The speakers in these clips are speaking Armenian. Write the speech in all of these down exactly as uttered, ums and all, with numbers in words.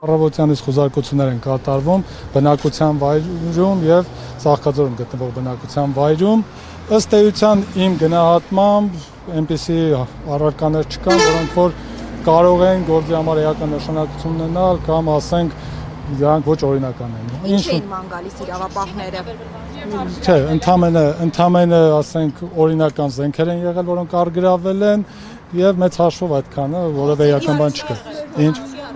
առավոտյանից խուզարկություններ են կատարվում բնակության վայրում եւ Ծաղկաձորում գտնվող բնակության վայրում ըստ էության իմ գնահատմամբ այնպիսի առարկաներ չկան, որոնք որ կարող են գործի համար էական նշանակություն ունենալ կամ ասենք դրանք ոչ օրինական են։ Ինչ են ման գալիս իրավապահները։ Չէ, ընդամենը ընդամենը ասենք օրինական զենքեր են եղել, որոնք արգրավել են եւ մեծ հաշվով այդքանը որևէ էական բան չկա։ Ինչ։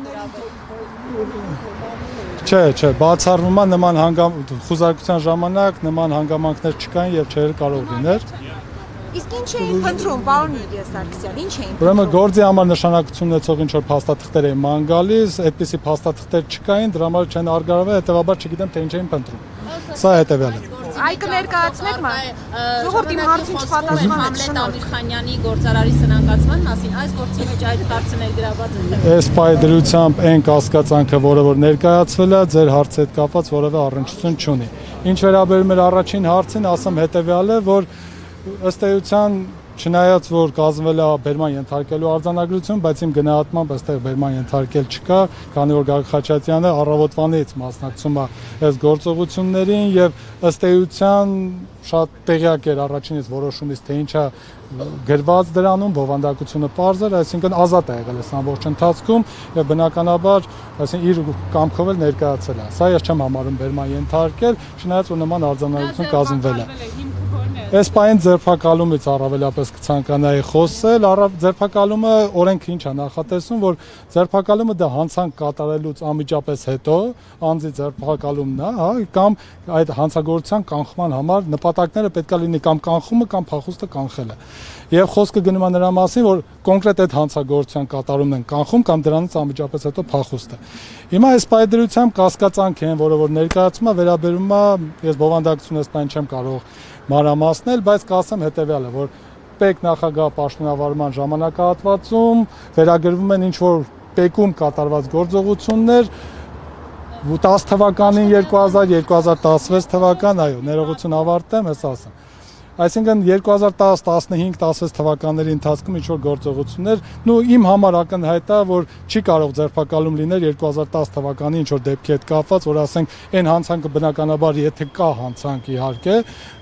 Չէ, չէ, բացառվում է նման հանգամ խուզարկության ժամանակ նման հանգամանքներ չկային եւ չէր կարող լիներ։ Իսկ ինչ էին փնտրում, պարոն Սարգսյան, ինչ էին փնտրում։ Ուրեմն գործի համար նշանակություն ունեցող ինչ որ փաստաթղթեր էին ման գալիս, այդպիսի փաստաթղթեր չկային, դրա համար չեն արգարվել, հետեւաբար չգիտեմ թե ինչ էին փնտրում։ Սա հետեւյալն է։ Այ կներկայացնեք ման։ Ժողովրդի հարցին չպատասխանեք Համլետ Ամիրխանյանի գործարարի սնանկացման մասին, այս գործի մեջ այդ հարցը ներգրաված է։ Այս պայդրությամբ այն կասկածանքը, որը որ ներկայացվել է, ձեր հարցի հետ կապված որևէ առնչություն չունի։ Ինչ վերաբերում է առաջին հարցին, ասեմ հետեւյալը, որ ըստ էության չնայած որ կազմվել է բերման ենթարկելու արձանագրություն, բայց իմ գնահատմամբ այստեղ բերման ենթարկել չկա, քանի որ Գագիկ Խաչատյանը առավոտվանից մասնակցում է այս գործողություններին եւ ըստ էության շատ տեղյակ էր առաջինից որոշումից թե ինչա գրված դրանում, բովանդակությունը պարզ էր, այսինքն ազատ է եղել այս ամբողջ ընթացքում եւ բնականաբար, այսինքն իր կամքով էլ ներկայացել է։ Սա ես չեմ համարում բերման ենթարկել, չնայած որ նման արձանագրություն կազմվել է։ Այս պայն ձերբակալումից առավելապես կցանկանայի խոսել, ձերբակալումը օրենքը ինչ է նախատեսում, որ ձերբակալումը դա հանցանք կատարելուց անմիջապես հետո անձի ձերբակալումն է, հա, կամ այդ հանցագործության կանխման համար նպատակները պետք է լինի կամ կանխումը կամ փախուստը կանխելը։ Եվ խոսքը գնում է նրա մասին, որ կոնկրետ այդ հանցագործության կատարումն են կանխում կամ դրանից անմիջապես հետո փախուստը։ Հիմա այս պայդրությամբ կասկածանք են, որը որ ներկայացում է վերաբերում է, ես բովանդակություն այս բան չեմ կարող մանրամասնել, բայց կասեմ հետեւյալը, որ պետք նախագահ պաշտոնավարման ժամանակահատվածում վերագրվում են ինչ որ պետքում կատարված գործողություններ տասը թվականին երկու հազար երկու հազար տասնվեց թվական, այո, ներողություն ավարտեմ, ես ասեմ։ Այսինքն երկու հազար տասը տասնհինգ տասնվեց թվականների ընթացքում ինչ որ գործողություններ, նու իմ համար ակնհայտ է, որ չի կարող ձերբակալում լինել երկու հազար տասը թվականի ինչ որ դեպքի հետ կապված, որ ասենք այն հանցանքը բնականաբար եթե կա հանցանք իհարկե,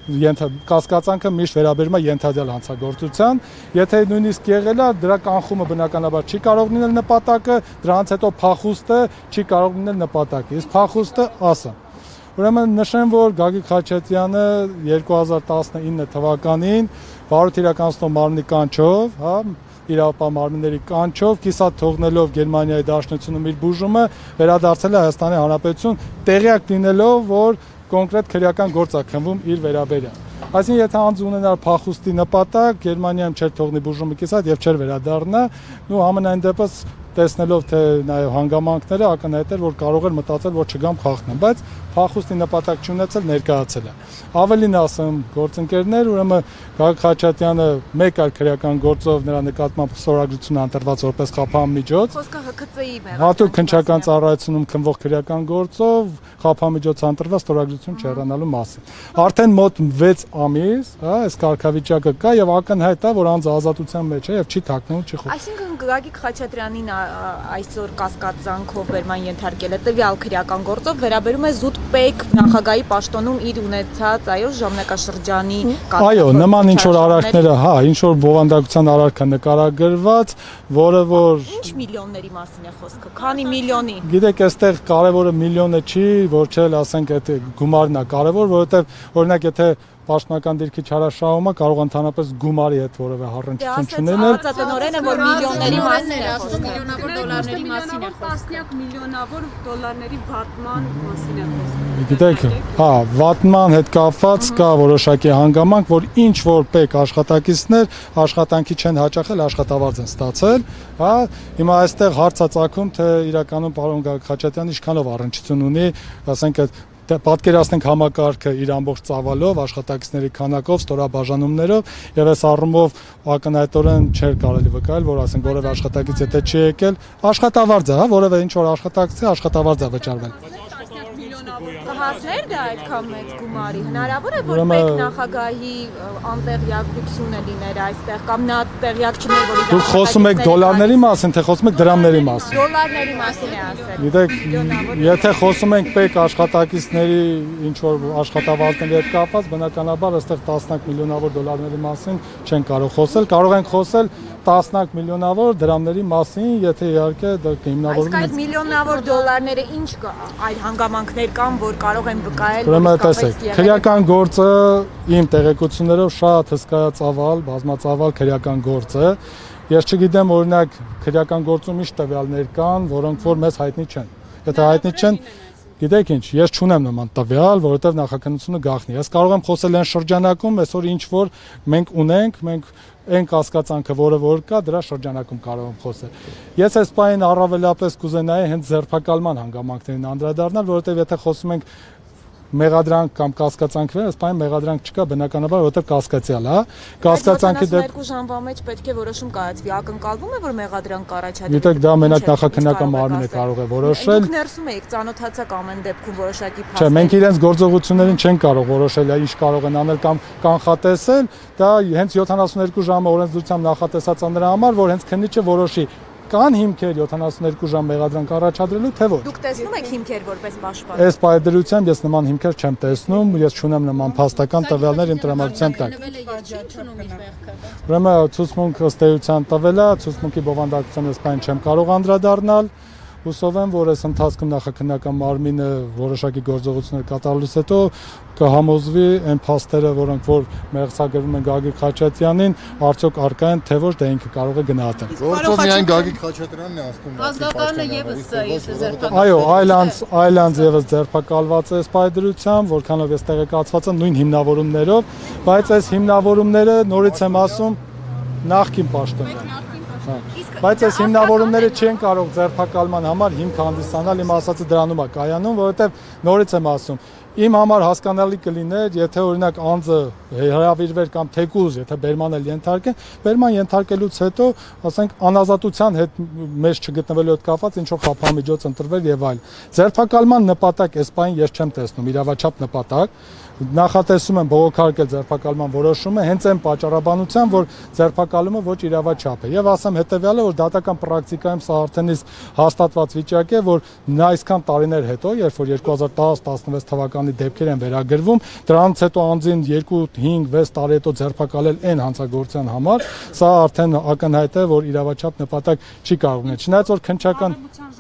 կասկածանքը միշտ վերաբերում է ենթադրյալ հանցագործության, եթե նույնիսկ եղել է, դրա կանխումը բնականաբար չի կարող լինել նպատակը, դրանից հետո փախուստը չի կարող լինել նպատակը։ Իսկ փախուստը ասա Ուրեմն նշեմ, որ Գագիկ Խաչատյանը երկու հազար տասնինը թվականին վարույթ իրականացնող մարմնի կանչով, հա, իրավապահ մարմինների կանչով, կիսատ թողնելով Գերմանիայի Դաշնությունում իր բուժումը, վերադարձել է Հայաստանի Հանրապետություն, տեղյակ լինելով, որ կոնկրետ քրեական գործ է քննվում իր վերաբերյալ։ Այսինքն եթե անձը ունենար փախուստի նպատակ, Գերմանիայում չէր թողնի բուժումը կիսատ եւ չէր վերադառնա, ու համենայն դեպս տեսնելով թե նաեւ հանգամանքները ակնհայտ էր, որ կարող էր մտածել, որ չգամ խախտեմ, բայց փախուստի նպատակ չունեցել ներկայացել է։ Ավելին ասեմ, գործընկերներ, ուրեմն Գագիկ Խաչատյանը մեկ այլ քրեական գործով նրա նկատմամբ ստորագրություն ընտրված որպես խափամիջոց։ Խոսքը Հ K C-ի մեղադրանքի Հատուկ քննչական ծառայությունում քննվող քրեական գործով խափամիջոց ընտրված ստորագրություն չհեռանալու մասին։ Արդեն մոտ վեց ամիս, հա, այս կարգավիճակը կա եւ ակնհայտ է, որ անձը ազատության մեջ է եւ չի թաքնվում, չի խոսում։ Այսինքն Գագիկ Խաչատրյանին այսօր կասկածանքով վերման ենթարկել է տվյալ քրեական գործով վերաբերում է զուտ պետք նախագահի պաշտոնում իր ունեցած այո ժամանակաշրջանի Այո, նման ինչ որ արարքները, հա, ինչ որ բովանդակության արարքը նկարագրված, որը որ Ինչ միլիոնների մասին է խոսքը, քանի միլիոնի։ Գիտեք, այստեղ կարևորը միլիոնը չի, որ չէ, ասենք այդ գումարն է կարևոր, որովհետեւ օրինակ եթե Պաշտոնական դիրքի չարաշահումը կարող ընդհանրապես գումարի հետ որևէ առնչություն չունենալ։ Տնօրենը որ միլիոնների մասին է խոսքը։ Միլիոնավոր դոլարների մասին է խոսքը։ Տասնյակ միլիոնավոր դոլարների վատման մասին է խոսքը։ Գիտեք, հա, վատման հետ կապված կա որոշակի հանգամանք, որ ինչ որ պետք աշխատակիցներ աշխատանքի չեն հաճախել, աշխատավարձ են ստացել, հա, հիմա այստեղ հարց է ծագում, թե իրականում պարոն Գագիկ Խաչատյանը ինչքանով առնչություն ունի, ասենք պատկերացնենք համակարգը իր ամբողջ ծավալով, աշխատակիցների քանակով, ստորաբաժանումներով եւ այս առումով ակնհայտորեն չէր կարելի վկայել, որ ասենք որևէ աշխատակից եթե չի եկել, աշխատավարձ է, հա, որևէ ինչ որ աշխատակցի աշխատավարձ է վճարվել։ հասներ դա այդքան մեծ գումարի։ Հնարավոր է որ Ուրեմն- պետք նախագահի անտեղյակությունը լիներ այստեղ կամ նա տեղյակ չներ որ իր Դուք խոսում եք դոլարների մասին, թե խոսում եք դրամների մասին։ դոլարների մասին է ասել։ Գիտեք, եթե խոսում ենք պետք աշխատակիցների ինչ որ աշխատավարձների հետ կապված, բնականաբար այստեղ տասնյակ միլիոնավոր դոլարների մասին չեն կարող խոսել, կարող ենք խոսել տասնյակ միլիոնավոր դրամների մասին, եթե իհարկե դա հիմնավորվում Իսկ այդ միլիոնավոր դոլարները ինչ կա այլ հանգամանքներ կան, որ կարող են վկայել, Ուրեմն իսկապես տեսեք, եղել է քրեական գործը իմ տեղեկություններով շատ հսկայածավալ, բազմածավալ քրեական գործ է։ Ես չգիտեմ օրինակ քրեական գործում ինչ տվյալներ կան, որոնք որ մեզ հայտնի չեն։ Եթե հայտնի չեն, գիտեք ինչ, ես չունեմ նման տվյալ, որովհետև նախաքննությունը գաղտնի։ Ես կարող եմ խոսել այն շրջանակում, այսօր ինչ որ մենք ունենք, մենք այն կասկածանքը, որը որ կա, դրա շրջանակում կարող եմ խոսել։ Ես այս պահին առավելապես կուզենայի հենց ձերբակալման հանգամանքներին անդրադառնալ, որովհետև եթե խոսում ենք մեղադրանք կամ կասկածանքներ, այս պահին մեղադրանք չկա, բնականաբար, որովհետև կասկածյալ, հա։ Կասկածանքի դեպքում յոթանասունհինգ ժամվա մեջ պետք է որոշում կայացվի, ակնկալվում է որ մեղադրանք կառաջադրվի։ Գիտեք, դա մենակ նախաքննական մարմինը կարող է որոշել։ Դուք ներսում եք, ծանոթացաք ամեն դեպքում որոշակի Չէ, փաստեր։ մենք իրենց գործողություններին չենք կարող որոշել, ինչ կարող են անել կամ կանխատեսել, դա հենց յոթանասունհինգ ժամը օրենսդրությամբ նախատեսած է նրա համար, որ հենց քննիչը որոշի կան հիմքեր յոթանասունհինգ ժամ մեղադրանք առաջադրելու, թե ոչ։ Դուք տեսնում եք հիմքեր որպես պաշտպան։ Այս պայդրությամբ ես նման հիմքեր չեմ տեսնում, ես չունեմ նման փաստական տվյալներ իմ տրամադրության տակ։ Ուրեմն ցուցմունք ըստ էության տվել է, ցուցմունքի բովանդակության այս բան չեմ կարող անդրադառնալ։ Հուսով եմ, որ այս ընթացքում նախաքննական մարմինը որոշակի գործողություններ կատարելուց հետո կհամոզվի այն փաստերը, որոնք որ մեղսագրվում են Գագիկ Խաչատրյանին, արդյոք արկա են, թե ոչ դա ինքը կարող է գնահատել։ Գործով միայն Գագիկ Խաչատրյանն է ասում։ Ազգականը եւս եթե ձերբակալված։ Այո, այլանց այլանց եւս ձերբակալված է սպայդրությամբ, որքանով ես տեղեկացված եմ նույն հիմնավորումներով, բայց այս հիմնավորումները նորից եմ ասում նախկին պաշտոնյան։ Բայց այս հիմնավորումները չեն կարող ձերբակալման համար հիմք հանդիսանալ, իմ ասածը դրանում է կայանում, որովհետև նորից եմ ասում, իմ համար հասկանալի կլիներ, եթե օրինակ անձը հրավիրվեր կամ թեկուզ, եթե բերման էլ ենթարկեն, բերման ենթարկելուց հետո, ասենք, անազատության հետ մեջ չգտնվելու հետ կապված ինչ որ խափամիջոց ընտրվեր եւ այլ։ Ձերբակալման նպատակ այս բանին ես չեմ տեսնում, իրավաչափ նպատակ նախատեսում են բողոքարկել ձերբակալման որոշումը հենց այն պատճառաբանությամբ, որ ձերբակալումը ոչ իրավաչափ է։ Եվ ասեմ հետեւյալը, որ դատական պրակտիկայում սա արդեն իսկ հաստատված վիճակ է, որ նա այսքան տարիներ հետո, երբ որ երկու հազար տասը տասնվեց թվականի դեպքեր են վերագրվում, դրանից հետո անձին երկու, հինգ, վեց տարի հետո ձերբակալել այն հանցագործության համար, սա արդեն ակնհայտ է, որ իրավաչափ նպատակ չի կարող ունենալ։ Չնայած որ քննչական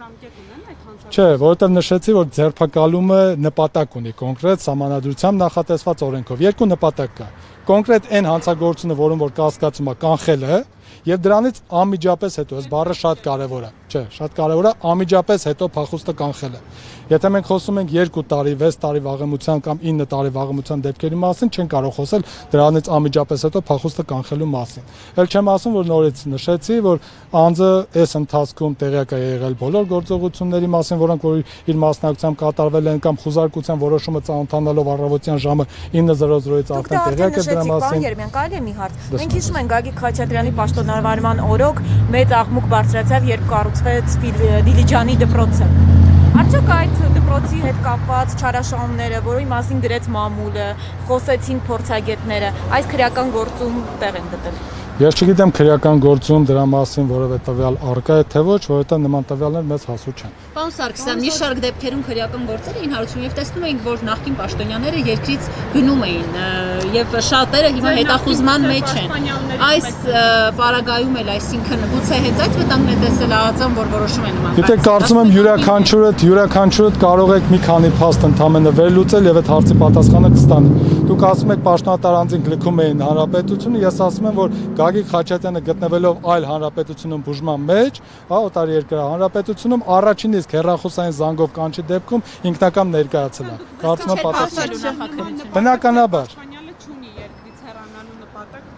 Չէ, որովհետև նշեցի, որ ձերբակալումը նպատակ ունի կոնկրետ սահմանադրությամբ նախատեսված օրենքով։ Երկու նպատակ կա։ Կոնկրետ այն հանցագործությունը, որում որ կասկածում է կանխելը, եւ դրանից անմիջապես հետո, այս բառը շատ կարեւոր է։ Չէ, շատ կարեւոր է անմիջապես հետո փախուստը կանխելը։ Եթե մենք խոսում ենք երկու տարի, վեց տարի վաղեմության կամ ինը տարի վաղեմության դեպքերի մասին, չեն կարող խոսել դրանից անմիջապես հետո փախուստը կանխելու մասին։ Էլ չեմ ասում, որ նորից նշեցի, որ անձը այս ընթացքում տեղյակ է եղել բոլոր գործողությունների մասին, որոնք որ իր մասնակցությամբ կատարվել են կամ խուզարկության որոշումը ծանոթանալով առավոտյան ժամը ինը զրո զրոից արդեն տեղյակ է դրա մասին։ Կարելի է մի հարց։ Մենք հիշում ենք Գագիկ Խաչատրյանի պաշտոնավարման օրոք մեծ աղմուկ բարձրացավ, երբ կառուցվեց Դիլիջանի դպրոցը։ Արդյոք այդ դպրոցի հետ կապված չարաշահումները, որի մասին գրեց մամուլը, խոսեցին փորձագետները, այս քրեական գործում տեղ են գտել։ Ես չգիտեմ քրեական գործում դրա մասին որևէ տվյալ առկա է թե ոչ, որովհետև նման տվյալներ մեզ հասու չեն։ Պարոն Սարգսյան, մի շարք դեպքերում քրեական գործեր էին հարուցվում եւ տեսնում էինք, որ նախկին պաշտոնյաները երկրից գնում էին եւ շատերը հիմա հետախուզման մեջ են։ Այս պարագայում էլ, այսինքն գուցե հենց այդ վտանգն է տեսել ԱԱԾ-ն, որ որոշում են նման։ Գիտեք, կարծում եմ յուրաքանչյուրը յուրաքանչյուրը կարող եք մի քանի փաստ ընդամենը վերլուծել եւ այդ հարցի պատասխանը կստանաք։ Դուք ասում եք պաշտոնատար անձին գլքում էին հանրապետությունը, ես ասում եմ, որ Գագիկ Խաչատրյանը գտնվելով այլ հանրապետությունում բուժման մեջ, հա, օտարերկրյա հանրապետությունում առաջին իսկ հերրախոսային զանգով կանչի դեպքում ինքնական ներկայացել է։ Կարծում եմ պատասխանը։ Բնականաբար։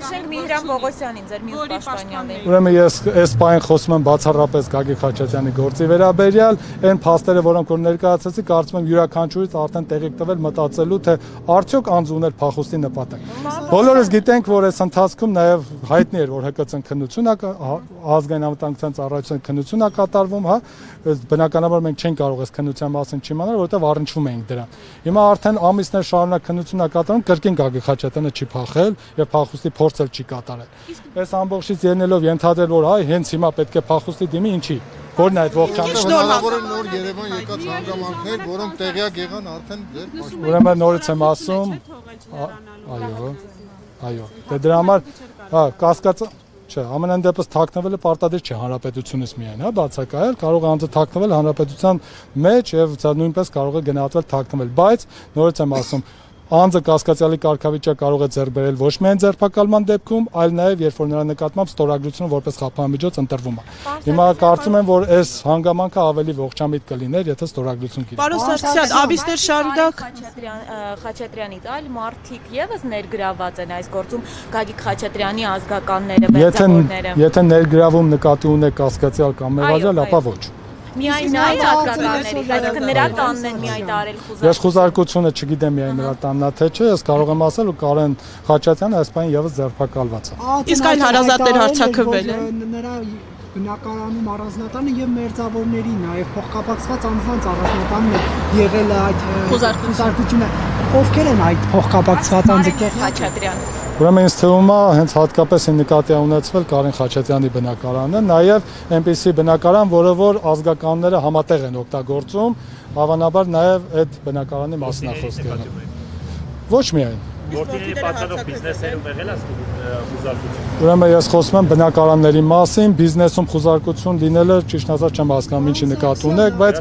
Հիշենք Միհրան Պողոսյանին, ձեր մյուս պաշտպանյանին։ Ուրեմն ես այս պահին խոսում եմ բացառապես Գագիկ Խաչատրյանի գործի վերաբերյալ, այն փաստերը, որոնք որ ներկայացրեցի, կարծում եմ յուրաքանչյուրից արդեն տեղիք տվել մտածելու, թե արդյոք անձ ուներ փախուստի նպատակ։ Բոլորս գիտենք, որ այս ընթացքում նաև հայտնի էր, որ Հ Կ Ց-ն քննություն է, ազգային անվտանգության ծառայության քննություն է կատարվում, հա, բնականաբար մենք չենք կարող այս քննության մասին չիմանալ, որովհետև առնչվում ենք դրան։ Հիմա արդեն ամիսներ շարունակ քննություն է կատարվում, կրկին Գագիկ Խաչատրյանը չի փախել եւ փախուստի փորձ էլ չի կատարել։ Այս ամբողջից ելնելով ենթադրել, որ այ հենց հիմա պետք է փախուստի դիմի, ինչի։ Որն է այդ ողջամիտ։ Հնարավոր է նոր Երևան եկած հանգամանքներ, որոնք տեղյակ եղան արդեն ձեր պաշտպան։ Ուրեմն նորից եմ ասում, այո, այո։ Դե դրա համար, հա, կասկածը չէ, ամենայն դեպս թաքնվելը պարտադիր չէ հանրապետությունից միայն, հա, բացակայել, կարող է անձը թաքնվել հանրապետության մեջ եւ նույնպես կարող է գնահատվել թաքնվել, բայց նորից եմ ասում, անձը կասկածյալի կարգավիճակ կարող է ձեռք բերել ոչ միայն ձերբակալման դեպքում, այլ նաև երբ որ նրա նկատմամբ ստորագրությունը որպես խափանմիջոց ընտրվում է։ Հիմա կարծում եմ, որ այս հանգամանքը ավելի ողջամիտ կլիներ, եթե ստորագրություն կիրառվի։ Պարոն Սարգսյան, ամիսներ շարունակ Խաչատրյանից այլ մարդիկ եւս ներգրաված են այս գործում, Գագիկ Խաչատրյանի ազգականները, բերձավորները։ Եթե ներգրավում նկատի ունեք կասկածյալ կամ մեղադրյալ, ապա ոչ։ Միայն այդ ազգականներից, այսինքն նրա տանն են միայն արել խուզարկություն։ Ես խուզարկությունը չգիտեմ միայն նրա տանն է թե չէ, ես կարող եմ ասել, որ Կարեն Խաչատրյանը այս բանը եւս ձերբակալված է։ Իսկ այլ հարազատներ հարցակրվել են։ Նրա բնակարանում առանձնատանը եւ մերձավորների նաեւ փոխկապակցված անձանց առանձնատանն է եղել այդ խուզարկությունը։ Ովքեր են այդ փոխկապակցված անձիկները։ Խաչատրյանը։ Ուրեմն ինձ թվում է հենց հատկապես նկատի է ունեցվել Կարեն Խաչատրյանի բնակարանը, նաև այնպիսի բնակարան, որը որ ազգականները համատեղ են օգտագործում, հավանաբար նաև այդ բնակարանի մասին է խոսքը։ Ոչ միայն։ Գործիների պատճառով բիզնեսերում եղել է խուզարկություն։ Ուրեմն ես խոսում եմ բնակարանների մասին, բիզնեսում խուզարկություն լինելը ճիշտ ասած չեմ հասկանում ինչի նկատի ունեք, բայց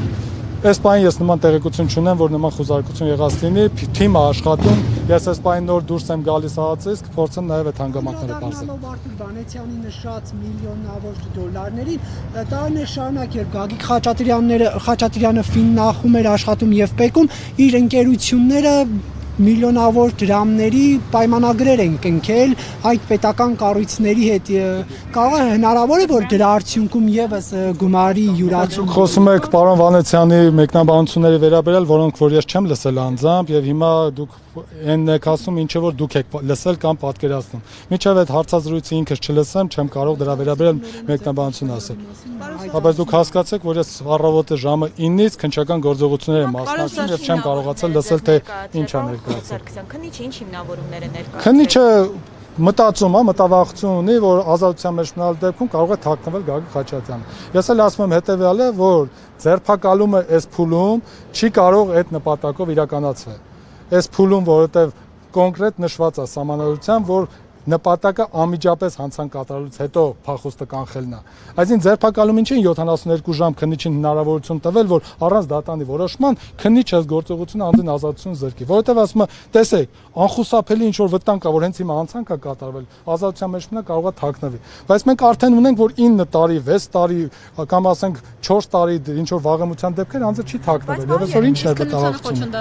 այս բանը ես նման տեղեկություն չունեմ, որ նման խուզարկություն եղած լինի, թիմը աշխատում, ես այս բանը նոր դուրս եմ գալիս հացից, կփորձեմ նաև այդ հանգամանքները բարձր։ Վարդուկ Վանեցյանի նշած միլիոնավոր դոլարներին տարիներ շարունակ էր Գագիկ Խաչատրյանները Խաչատրյանը Ֆիննախում էր աշխատում եւ Պեկում, իր ընկերությունները միլիոնավոր դրամների պայմանագրեր են կնքել այդ պետական կառույցների հետ։ Կարող է հնարավոր է որ դրա արդյունքում եւս գումարի յուրացում։ Խոսում եք պարոն Վանեցյանի մեկնաբանությունների վերաբերյալ, որոնք որ ես չեմ լսել անձամբ եւ հիմա դուք այն եք ասում, ինչը որ դուք եք լսել կամ պատկերացնում։ Մինչև այդ հարցազրույցը ինքս չլսեմ, չեմ կարող դրա վերաբերյալ մեկնաբանություն ասել։ Բայց դուք հասկացեք, որ ես առավոտը ժամը ինից քննչական գործողություններ եմ մասնակցում եւ չեմ կարողացել լսել թե ինչ է ներկայացել։ Քննիչը ինչ հիմնավորումներ է ներկայացրել։ Քննիչը մտածում է, մտավախություն ունի, որ ազատության մեջ մնալ դեպքում կարող է թաքնվել Գագիկ Խաչատրյանը։ Ես էլ ասում եմ հետեւյալը, որ ձերբակալումը այս փուլում չի կարող այդ նպատակով իրականացվել։ Այս փուլում, որովհետև կոնկրետ նշված է սահմանադրությամբ, որ նպատակը անմիջապես հանցան կատարելուց հետո փախուստը կանխելն է։ Այսինքն ձերբակալում ինչին յոթանասունհերկու ժամ քննիչին հնարավորություն տվել, որ առանց դատանի որոշման քննիչը գործողությունը անձին ազատություն զրկի, որովհետև ասում է, տեսեք, անխուսափելի ինչ որ վտանգ կա, որ հենց հիմա հանցանք է կատարվել, ազատության մեջ մնա կարող է թաքնվի։ Բայց մենք արդեն ունենք, որ ինը տարի, վեց տարի կամ ասենք չորս տարի ինչ որ վաղեմության դեպքեր անձը չի թաքնվել։ Եվ այսօր ինչն է վտանգությունը։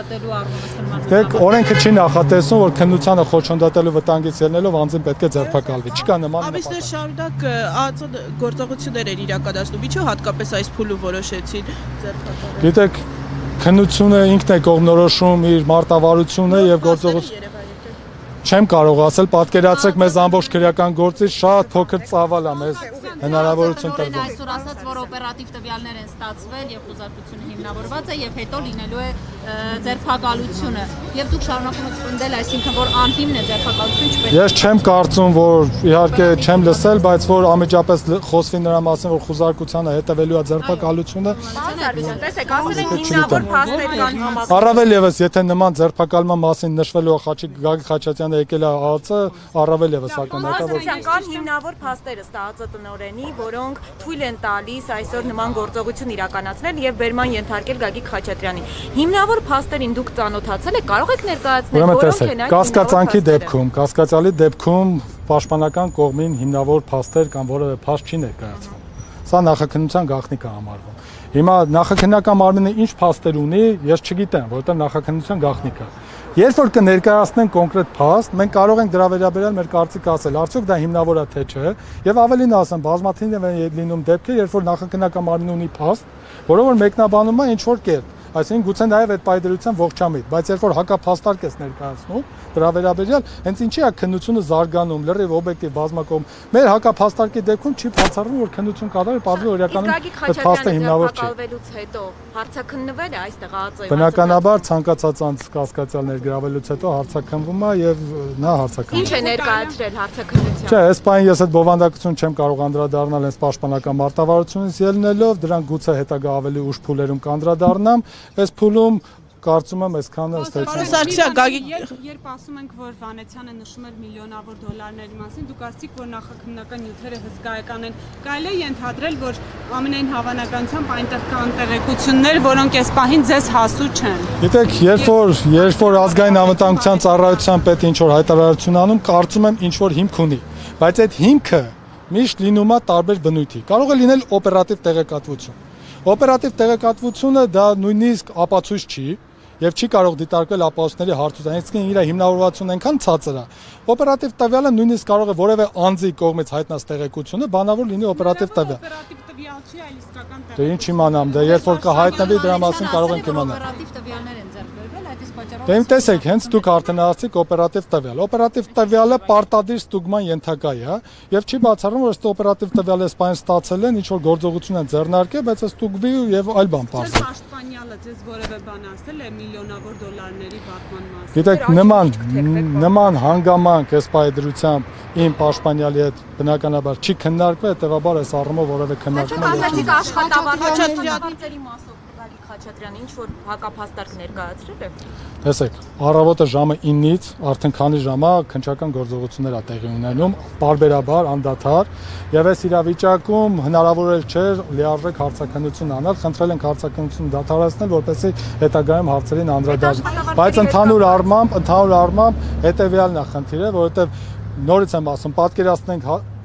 Դե օրենքը չի նախատեսում, որ քննությանը խոչընդոտելու վտանգից ելնելով անձին պետք է ձերբակալվի։ Չկա նման նպատակ։ Ամիսներ շարունակ ԱԱԾ գործողություններ են իրականացնում։ Ինչու հատկապես այս փուլում որոշեցին ձերբակալել։ Գիտեք, քննությունը ինքն է կողմնորոշում իր մարտավարությունը եւ գործողություն։ Չեմ կարող ասել, պատկերացրեք մեզ ամբողջ քրեական գործից շատ փոքր ծավալ է մեզ հնարավորություն տրվում։ Այսօր ասած, որ օպերատիվ տվյալներ են ստացվել եւ խոզարկությունը հիմնավորված է եւ հետո լինելու է ձերբակալությունը։ Եվ դուք շարունակում եք պնդել, այսինքն որ անհիմն է ձերբակալություն չպետք է։ Ես չեմ կարծում, որ իհարկե չեմ լսել, բայց որ անմիջապես խոսվի նրա մասին, որ խոզարկությանը հետևելու է ձերբակալությունը։ Տեսեք, ասել են հիմնավոր փաստեր կան համակարգ։ Առավել եւս, եթե նման ձերբակալման մասին նշվելու է Գագիկ Խաչատրյանը եկել է ԱԱԾ, առավել եւս ակնհայտ է, որ կան հիմնավոր փաստեր ըստ ԱԱԾ տնօրենի, որոնք թույլ են տալիս այսօր նման գործողություն իրականացնել եւ բերման ենթարկել Գագիկ Խաչատրյանին։ Հիմնավոր փաստերին դուք ծանոթացել եք, կարող եք ներկայացնել, որոնք են այդ կասկածանքի դեպքում, կասկածալի դեպքում պաշտպանական կողմին հիմնավոր փաստեր կամ որևէ փաստ չի ներկայացվում։ Սա նախաքննության գաղտնիք է համարվում։ Հիմա նախաքննական մարմինը ինչ փաստեր ունի, ես չգիտեմ, որովհետեւ նախաքննության գաղտնիք է։ Երբ որ կներկայացնեն կոնկրետ փաստ, մենք կարող ենք դրա վերաբերյալ մեր կարծիք ասել, արդյոք դա հիմնավոր է թե չէ, եւ ավելին ասեմ, բազմաթիվ են լինում դեպքեր, երբ որ նախաքննական մարմինը ունի փաստ, որը որ մեկնաբանում է ինչ որ կերպ, այսինքն գուցե նաև այդ պայդրության ողջամիտ, բայց երբ որ հակափաստարկ ես ներկայացնում, դրա վերաբերյալ հենց ինչի է քննությունը զարգանում, լրիվ օբյեկտիվ բազմակողմ։ Մեր հակափաստարկի դեպքում չի բացառվում, որ քննություն կատարել պատվի օրականում այդ փաստը հիմնավոր չի։ Կալվելուց հետո հարցաքննվել է այստեղ ԱԱԾ-ի։ Բնականաբար ցանկացած անձ կասկածյալ ներգրավելուց հետո հարցաքննվում է եւ նա հարցաքննում։ Ինչ է ներկայացրել հարցաքննության։ Չէ, այս բանը ես այդ բովանդակություն չեմ կարող անդրադառնալ այս պաշտպանական մարտավարությունից ելնելով, դրանք գուցե հետագա ավելի ուշ փուլերում կանդրադառնամ, այս փուլում կարծում եմ այսքանը երբ ասում ենք, որ Վանեցյանը նշում էր միլիոնավոր դոլարների մասին, դուք ասացիք, որ նախաքննական նյութերը հսկայական են։ Կարելի է ենթադրել, որ ամենայն հավանականությամբ այնտեղ կան տեղեկություններ, որոնք այս պահին ձեզ հասու չեն։ Գիտեք, երբ որ երբ որ ազգային անվտանգության ծառայության պետ ինչ որ հայտարարություն անում, կարծում եմ ինչ որ հիմք ունի, բայց այդ հիմքը միշտ լինում է տարբեր բնույթի։ Կարող է լինել օպերատիվ տեղեկատվություն։ Օպերատիվ տեղեկատվությունը դա նույնիսկ ապացույց չի եւ չի կարող դիտարկվել ապահովությունների հարցում, այսինքն իր հիմնավորվածությունը այնքան ցածր է։ Օպերատիվ տվյալը նույնիսկ կարող է որևէ անձի կողմից հայտնած տեղեկությունը բանավոր լինի օպերատիվ տվյալ։ Օպերատիվ տվյալ չի, այլ իսկական տվյալ։ Դե ինչ իմանամ, դե երբ որ կհայտնվի դրա մասին կարող ենք իմանալ։ Օպերատիվ տվյալներ են ձեռք բերվել, այդ իսկ պատճառով։ Դե իմ տեսեք, հենց դուք արդեն ասացիք օպերատիվ տվյալ։ Օպերատիվ տվյալը պարտադիր ստուգման ենթակա է, եւ չի բացառում, որ ըստ օպերատիվ տվյալը սպայն ստացել են, ինչ որ գործողություն են ձեռնարկել, բայց ստուգվի եւ այլ բան պարզի։ Պաշտպանյալը ձեզ որևէ բան ասել է միլիոնավոր դոլարների վատման մասին։ Գիտեք, նման նման հանգամանք այս պայդրությամբ իմ պաշտպանյալի հետ բնականաբար չի քննարկվել, հետեւաբար այս առումով որևէ քննարկում Ասացիք աշխատավարձերի մասով Գագիկ Խաչատրյանը ինչ որ հակափաստարկ ներկայացրել է։ Տեսեք, առավոտը ժամը ինից արդեն քանի ժամ է քննչական գործողություններ է տեղի ունենում, պարբերաբար, անդադար, եւ այս իրավիճակում հնարավոր էլ չէր լիարժեք հարցաքննություն անել, խնդրել ենք հարցաքննությունը դադարեցնել, որպեսզի հետագայում հարցերին անդրադառնան։ Բայց ընդհանուր առմամբ, ընդհանուր առմամբ հետեւյալն է խնդիրը, որովհետեւ նորից եմ ասում, պատկերացնենք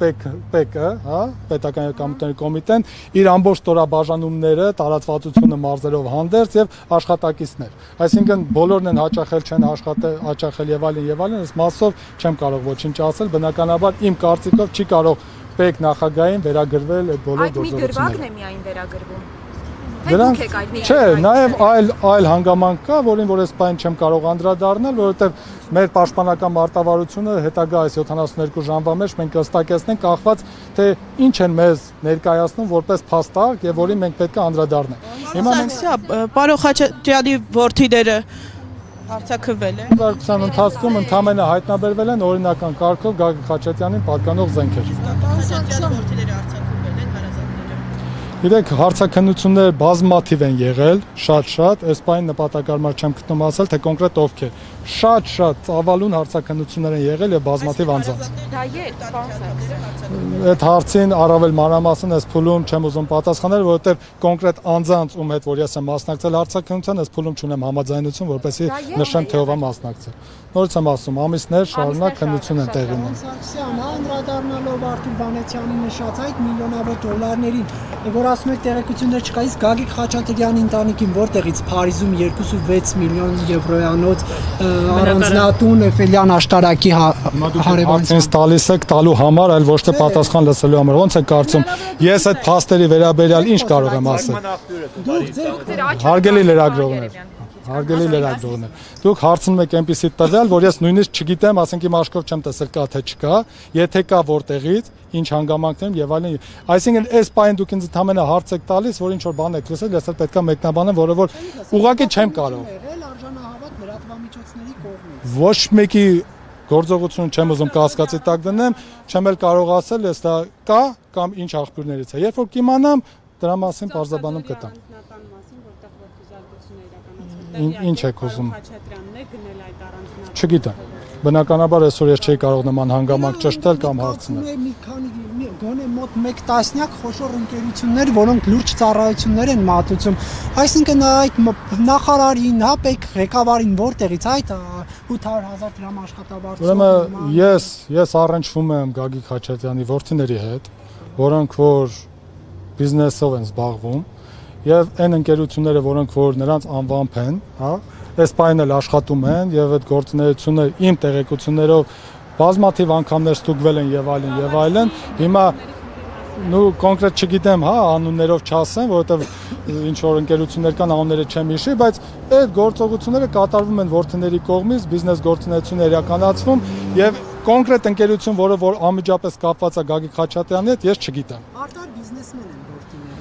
ՊԵԿ-ը, հա, պետական եկամուտների կոմիտեն, իր ամբողջ ստորաբաժանումները, տարածվածությունը մարզերով հանդերձ եւ աշխատակիցներ։ Այսինքն բոլորն են հաճախել, չեն աշխատել, հաճախել եւ այլն եւ այլն, այս մասով չեմ կարող ոչինչ ասել, բնականաբար իմ կարծիքով չի կարող ՊԵԿ նախագահային վերագրվել այդ բոլոր գործողությունները։ Այդ մի գրվագն է միայն վերագրվում։ Դրանք չէ, նաև այլ այլ հանգամանք կա, որին որ այս բան չեմ կարող անդրադառնալ, որովհետև մեր պաշտպանական մարտավարությունը հետագա այս յոթանասուններկու ժամվա մեջ մենք կստակեցնենք կախված թե ինչ են մեզ ներկայացնում որպես փաստարկ եւ որին մենք պետք է անդրադառնանք։ Հիմա մենք պարոն Խաչատրյանի որդիները հարցակվել են։ Զարգացման ընթացքում ընդհանրապես հայտնաբերվել են օրինական կարգով Գագիկ Խաչատրյանին պատկանող զենքեր։ Խաչատրյանի որդիները հարցակվել են հարազատները։ Գիտեք, հարցաքննություններ բազմաթիվ են եղել, շատ-շատ, այս բանը նպատակարար չեմ գտնում ասել, թե կոնկրետ ովքեր։ Շատ-շատ ծավալուն հարցաքննություններ են եղել եւ բազմաթիվ անձանց։ Դա է, Այդ հարցին առավել մանրամասն այս փուլում չեմ ուզում պատասխանել, որովհետեւ կոնկրետ անձանց ում հետ որ ես եմ մասնակցել հարցաքննության, այս փուլում չունեմ համաձայնություն, որպեսզի նշեմ թե ով է մասնակցել։ Նորից եմ ասում, ամիսներ շարունակ քննություն են տեղի ունենում։ Սարգսյանը անդրադառնալով Արթուր Վանեցյանի նշած այդ միլիոնավոր դոլարներին, որ ասում եք տեղեկություններ չկա, իսկ Գագիկ Խաչատրյանի ընտանիքին որտեղից Փարիզում երկու ու վեց միլիոն եվրոյանոց առանձնատուն Էֆելյան աշտարակի հարևանությամբ։ Ինձ տալիս եք տալու համար, այլ ոչ թե պատասխան լսելու համար։ Ոնց եք կարծում, ես այդ փաստերի վերաբերյալ ինչ կարող եմ ասել։ Հարգելի լրագրողներ, հարգելի լրագրողներ, դուք հարցնում եք այնպիսի տվյալ, որ ես նույնիսկ չգիտեմ, ասենք իմ աշխով չեմ տեսել կա թե չկա, եթե կա որտեղից, ինչ հանգամանքներում եւ այլն։ Այսինքն այս բանը դուք ինձ ընդհանրապես հարց եք տալիս, որ ինչ որ բան եք լսել, ես էլ պետքա մեկնաբանեմ, որը որ ուղղակի չեմ կարող։ Արժանահավատ լրատվամիջոցների կողմից։ Ոչ մեկի գործողություն չեմ ուզում կասկածի տակ դնեմ, չեմ էլ կարող ասել, ես դա կա կամ ինչ աղբյուրներից է։ Երբ որ կիմանամ, դրա մասին բարձրաբանում կտամ։ Ինչ եք ուզում։ Չգիտեմ։ Բնականաբար այսօր ես չէի կարող նման հանգամանք ճշտել կամ հարցնել։ Մի քանի գոնե մոտ մեկ տասնյակ խոշոր ընկերություններ, որոնք լուրջ ծառայություններ են մատուցում։ Այսինքն այդ նախարարին, հա, ՊԵԿ ղեկավարին որտեղից այդ ութ հարյուր հազար դրամ աշխատավարձ։ Ուրեմն ես ես առնչվում եմ Գագիկ Խաչատրյանի որդիների հետ, որոնք որ բիզնեսով են զբաղվում, եւ այն ընկերությունները, որոնք որ նրանց անվամբ են, հա, այս պայն էլ աշխատում են եւ այդ գործունեությունը իմ տեղեկություններով բազմաթիվ անգամներ ստուգվել են եւ այլն եւ այլն։ Հիմա նու կոնկրետ չգիտեմ, հա, անուններով չասեմ, որովհետեւ ինչ որ ընկերություններ կան, անունները չեմ հիշի, բայց այդ գործողությունները կատարվում են որդիների կողմից, բիզնես գործունեություն է իրականացվում եւ կոնկրետ ընկերություն, որը որ անմիջապես կապված է Գագիկ Խաչատրյանի հետ, ես չգիտեմ։ Արտար բիզնեսմեն են որդիները։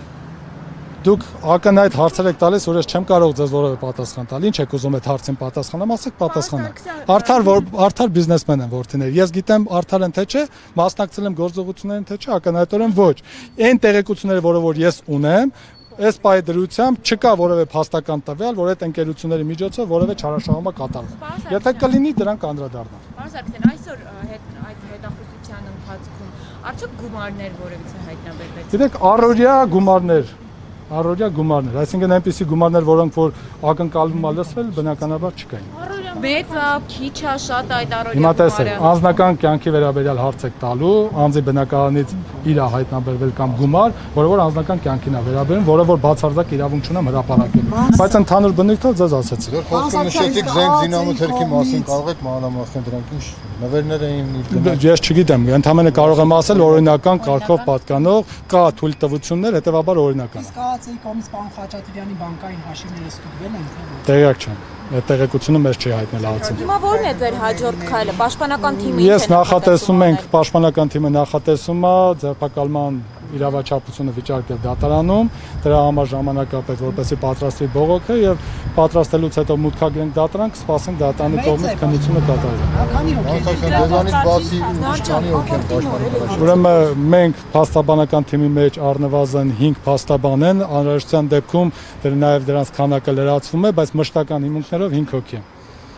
Դուք ակնհայտ հարցեր եք տալիս, որ ես չեմ կարող ձեզ որևէ պատասխան տալ։ Ինչ եք ուզում այդ հարցին պատասխանեմ, ասեք պատասխանեք։ Արդար որ արդար բիզնեսմեն են որդիները։ Ես գիտեմ արդար են թե չէ, մասնակցել եմ գործողություններին թե չէ, ակնհայտորեն ոչ։ Այն տեղեկությունները, որը որ ես ունեմ, այս պայի դրությամբ չկա որևէ փաստական տվյալ, որ այդ ընկերությունների միջոցով որևէ չարաշահումա կատարվում։ Եթե կլինի, դրանք անդրադառնան։ Պարոն Սարգսյան, այսօր այդ հետախուզության ընթացքում արդյոք գումարներ որևիցե հայտնաբերվեցին։ Գիտեք, առօրյա գումարներ Առօրյա գումարներ, այսինքն այնպիսի գումարներ, որոնք որ ակնկալվում է լսվել, բնականաբար չկային։ Մեծ է, քիչ է, շատ է այդ առօրյա Հիմա տեսեք, անձնական կյանքի վերաբերյալ հարց եք տալու, անձի բնականից իր է հայտնաբերվել կամ գումար, որը որ անձնական կյանքին է վերաբերում, որը որ բացարձակ իրավունք չունեմ հրապարակելու։ Բայց ընդհանուր բնույթով ձեզ ասեցի։ Ձեր խոսքը նշեցիք զենք զինամթերքի մասին, կարող եք մանրամասնել դրանք ինչ նվերներ էին։ Ես չգիտեմ, ընդհանրապես կարող եմ ասել օրինական կարգով պատկանող կա թույլտվություններ, հետեւաբար օրինական։ Իսկ ԱԱՑ-ի կողմից պարոն Խաչատրյանի բանկային հաշիվները ստուգվել են թե ոչ։ Տեղյակ չեմ։ Այդ տեղեկությունը մեզ չի հայտնել ԱԱՑ-ը։ Հիմա ո՞րն է ձեր հաջորդ քայլը։ Պաշտպանական թիմը Ես նախատեսում ենք, պաշտպանական թիմը նախատեսում է ձերբակալման իրավաչափությունը վիճարկել դատարանում, դրա համար ժամանակապետ որպեսզի պատրաստվի բողոքը եւ պատրաստելուց հետո մուտքագրենք դատարան, կսպասենք դատարանի կողմից քննությունը կատարվի։ Քանի հոգի եք։ Դեզանից բացի քանի հոգի են պաշտպանում։ Ուրեմն մենք փաստաբանական թիմի մեջ առնվազն հինգ փաստաբան են, անհրաժեշտության դեպքում դեռ նաեւ դրանց քանակը լրացվում է, բայց մշտական հիմունքներով հինգ հոգի են։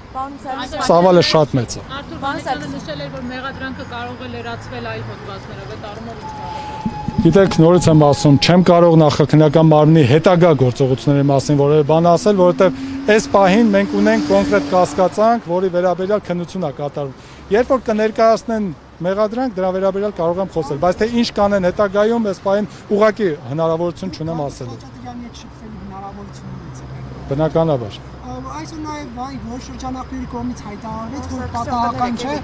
Սավալը շատ մեծ է։ Արթուր Վանեսյանը նշել էր, որ մեղադրանքը կարող է լրացվել այլ հոդվածներով, այդ առումով ինչ կարող։ Գիտեք, նորից եմ ասում, չեմ կարող նախաքննական մարմնի հետագա գործողությունների մասին որևէ բան ասել, որովհետև այս պահին մենք ունենք կոնկրետ կասկածանք, որի վերաբերյալ քննություն է կատարվում։ Երբ որ կներկայացնեն մեղադրանք, դրա վերաբերյալ կարող եմ խոսել, բայց թե ինչ կանեն հետագայում, այս պահին ուղղակի հնարավորություն չունեմ ասելու։ Խաչատրյանի հետ շփվելու հնարավորություն ունեցեք։ Բնականաբար։ Այսօր նաև վայ որ շրջանակների կողմից հայտարարվեց, որ պատահական չէ,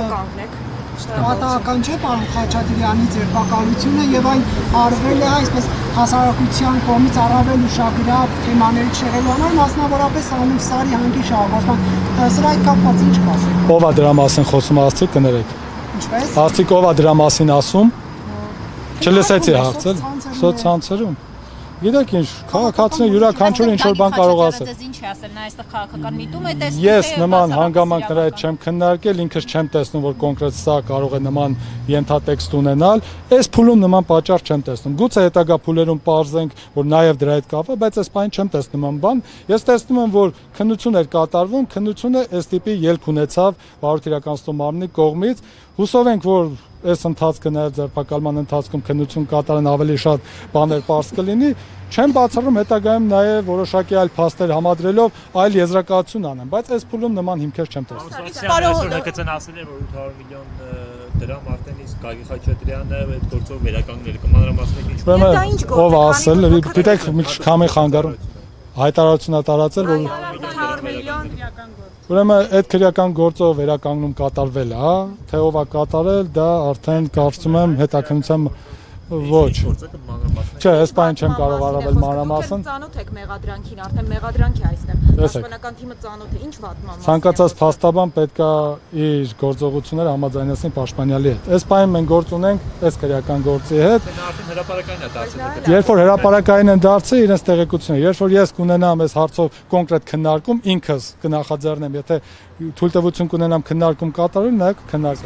պատահական չէ պարոն Խաչատրյանի ձերբակալությունը եւ այն արվել է այսպես հասարակության կողմից առավել ուշագրավ թեմաների չեղելու համար, մասնավորապես Անուսարի հանգի շահագործման։ Սրա հետ կապված ինչ կասեք։ Ո՞վ է դրա մասին խոսում, ասցիք կներեք։ Ինչպես։ Ասցիք ո՞վ է դրա մասին ասում։ Չլսեցի հարցել։ Սոցցանցերում։ Գիտեք ինչ, քաղաքացիը յուրաքանչյուր ինչ որ բան կարող ասել։ Ձեզ ինչ է ասել, նա այստեղ քաղաքական միտում է տեսնում։ Ես նման հանգամանք նրա հետ չեմ քննարկել, ինքս չեմ տեսնում, որ կոնկրետ սա կարող է նման ենթատեքստ ունենալ։ Այս փուլում նման պատճառ չեմ տեսնում։ Գուցե հետագա փուլերում պարզենք, որ նաև դրա հետ կապ է, բայց այս բան չեմ տեսնում նման բան։ Ես տեսնում եմ, որ քննություն էր կատարվում, քննությունը այս տիպի ելք ունեցավ վարույթ իրականացնող մարմնի կողմից։ Հուսով ենք, որ այս ընթացքը նաև ձերբակալման ընթացքում քննություն կատարեն ավելի շատ բաներ պարզ կլինի, չեմ բացառում հետագայում նաև որոշակի այլ փաստեր համադրելով այլ եզրակացություն անեմ, բայց այս փուլում նման հիմքեր չեմ տեսնում։ Այսօր ՀԿՑ-ն ասել է, որ ութ հարյուր միլիոն դրամ արդեն իսկ Գագիկ Խաչատրյանը այդ գործով վերականգնել է, կմանրամասնեք ինչ։ Ուրեմն ով ասել, գիտեք, մի քիչ քամի խանգարում հայտարարություն է տարածել, որ ութ հարյուր միլիոն իրական գործ։ Ուրեմն այդ քրեական գործով վերականգնում կատարվել է, թե ով է կատարել, դա արդեն կարծում եմ հետաքննության ոչ։ Չէ, այս բանը չեմ կարող առավել մանրամասն։ Ծանոթ եք մեղադրանքին, արդեն մեղադրանք է այստեղ։ Պաշտպանական թիմը ծանոթ է, ինչ վատման։ Ցանկացած փաստաբան պետք է իր գործողությունները համաձայնեցնի պաշտպանյալի հետ։ Այս բանը մենք գործ ունենք այս քրեական գործի հետ։ Արդեն հրապարակային է դարձել։ Երբ որ հրապարակային են դարձել, իրենց տեղեկությունը, երբ որ ես կունենամ այս հարցով կոնկրետ քննարկում, ինքս կնախաձեռնեմ, եթե թույլտվություն կունենամ քննարկում կատարել, նաեւ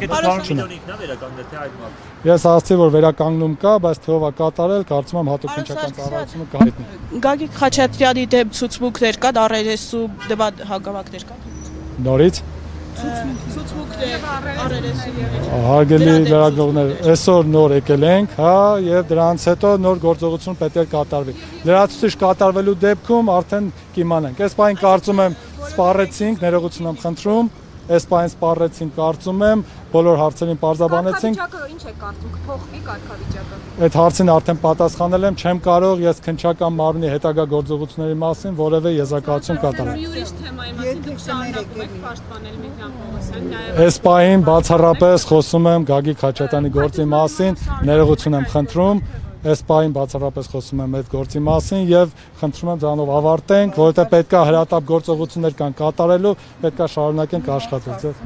քննարկում։ Ես ասացի, որ վերականգնում կա, բայց թե ով է կատարել, կարծում եմ հատուկ քննչական ծառայությունը կհայտնի։ Գագիկ Խաչատրյանի դեմ ցուցմունքներ կան, առ էր էս ու դեպա հանգամանքներ կան։ Նորից Ցուցմունքներ, առ էր էս։ Հարգելի լրագրողներ, այսօր նոր եկել ենք, հա, եւ դրանից հետո նոր գործողություն պետք է կատարվի։ Լրացուցիչ կատարվելու դեպքում արդեն կիմանանք։ Այս բանը կարծում եմ սպառեցինք, ներողություն եմ խնդրում։ այս բանը սպառեցին, կարծում եմ, բոլոր հարցերին պարզաբանեցինք։ Կարգավիճակը ինչ է կարծում, կփոխվի կարգավիճակը։ Այդ հարցին արդեն պատասխանել եմ, չեմ կարող ես քննչական մարմնի հետագա գործողությունների մասին որևէ եզրակացություն կատարել։ Յուրիստ թեմայի մասին դուք շարունակում եք պաշտպանել Միքայել Պողոսյանին, նաև Այս պահին բացառապես խոսում եմ Գագիկ Խաչատրյանի գործի մասին, ներողություն եմ խնդրում, այս պահին բացառապես խոսում եմ այդ գործի մասին եւ խնդրում եմ դրանով ավարտենք, որովհետեւ պետքա հրատապ գործողություններ կան կատարելու, պետքա շարունակենք աշխատել։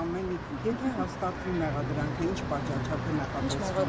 Եթե հաստատվի մեղադրանքը, ինչ պատճառով է նախատեսվում։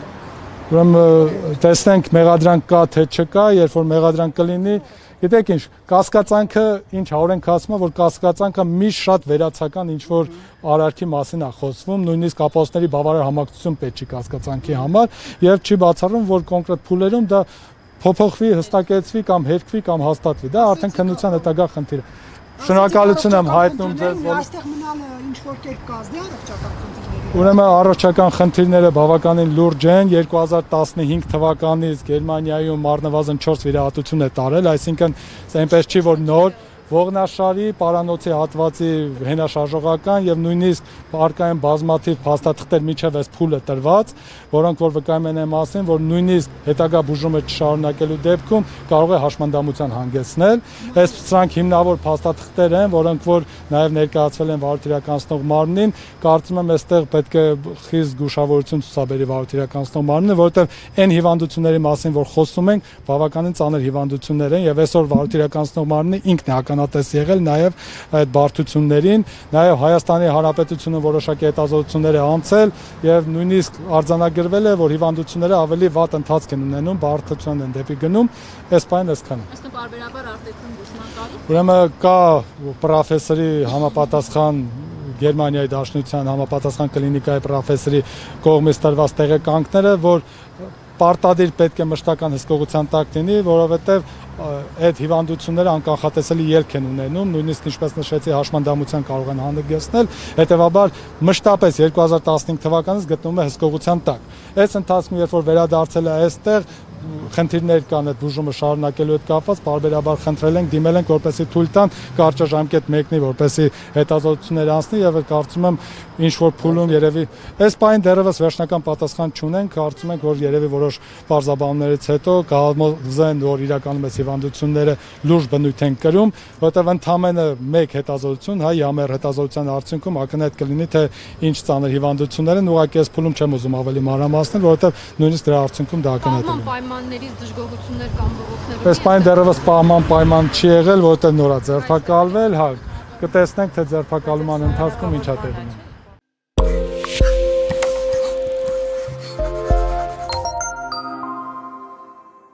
Ուրեմն տեսնենք մեղադրանք կա թե չկա, երբ որ մեղադրանք կլինի, գիտեք ինչ, կասկածանքը ինչ օրենք ասում է, որ կասկածանքը միշտ շատ վերացական ինչ որ արարքի մասին է խոսվում, նույնիսկ ապահովների բավարար համակցություն պետք չի կասկածանքի համար եւ չի բացառում, որ կոնկրետ փուլերում դա փոփոխվի, հստակեցվի կամ հերկվի կամ հաստատվի։ Դա արդեն քննության հետագա խնդիր է։ Շնորհակալություն եմ հայտնում ձեզ, որ այստեղ մնալը ինչ որ կերպ կազդի առողջական խնդիրների։ Ուրեմն առողջական խնդիրները բավականին լուրջ են, երկու հազար տասնհինգ թվականից Գերմանիայում առնվազն չորս վիրահատություն է տարել, այսինքն այնպես չի որ նոր ողնաշարի, պարանոցի հատվածի հենաշարժողական եւ նույնիսկ արկայեն բազմաթիվ փաստաթղթեր միջև այս փուլը տրված, որոնք որ վկայում են այն մասին, որ նույնիսկ հետագա բուժումը չշարունակելու դեպքում կարող է հաշմանդամության հանգեցնել։ Այս սրանք հիմնավոր փաստաթղթեր են, որոնք որ նաեւ ներկայացվել են վարույթ իրականացնող մարմնին, կարծում եմ այստեղ պետք է խիստ զգուշավորություն ցուցաբերի վարույթ իրականացնող մարմինը, որովհետեւ այն հիվանդությունների մասին, որ խոսում ենք, բավականին ծանր հիվանդություններ են եւ այսօր վարույթ իրականացնող մարմինը ինքն է ականատես եղել նաև այդ բարդություններին, նաև Հայաստանի Հանրապետությունը որոշակի հետազոտություններ է անցել եւ նույնիսկ արձանագրվել է, որ հիվանդությունները ավելի վատ ընթացք են ունենում, բարդություն են դեպի գնում, այս բանը այսքան է։ Այսինքն բարբերաբար արտերկրում բուժման կարիք։ Ուրեմն կա պրոֆեսորի համապատասխան Գերմանիայի Դաշնության համապատասխան կլինիկայի պրոֆեսորի կողմից տրված տեղեկանքները, որ պարտադիր պետք է մշտական հսկողության տակ լինի, որովհետև այդ հիվանդությունները անկանխատեսելի ելք են ունենում, նույնիսկ ինչպես նշեցի, հաշմանդամության կարող են հանգեցնել, հետևաբար մշտապես երկու հազար տասնհինգ թվականից գտնվում է հսկողության տակ։ Այս ընթացքում, երբ որ վերադարձել է այստեղ, խնդիրներ կան այդ բուժումը շարունակելու հետ կապված, բարբերաբար խնդրել ենք, դիմել ենք, որպեսզի թույլ տան կարճաժամկետ մեկնի, որպեսզի հետազոտություններ անցնի եւ կարծում եմ ինչ որ փուլում երևի այս բանը դեռևս վերջնական պատասխան չունենք, կարծում ենք, որ երևի որոշ բարձաբանումներից հետո կհամոզեն, որ իրականում այս հիվանդությունները լուրջ բնույթ են կրում, որտեղ ընդամենը մեկ հետազոտություն, հայ համեր հետազոտության արդյունքում ակնհայտ կլինի, թե ինչ ծանր հիվանդություններ են, ուղղակի այս փուլում չեմ ուզում ավելի մանրամասնել, որովհետեւ նույնիսկ դրա արդյունքում դա ակնհայտ է։ Պայմաններից դժգոհություններ կամ բողոքներ։ Այս բանը դեռևս պահման պայման չի եղել, որովհետև նորա ձերբակալվել, հա, կտեսնենք թե ձերբակալման ընթացքում ինչ է տեղի ունենում։